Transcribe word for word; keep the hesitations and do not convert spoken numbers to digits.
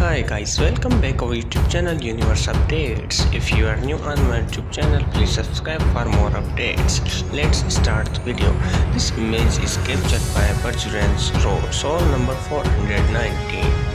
Hi guys, welcome back our YouTube channel Universe Updates. If you are new on my YouTube channel, please subscribe for more updates. Let's start the video. This image is captured by Perseverance Row, Soul number four hundred nineteen.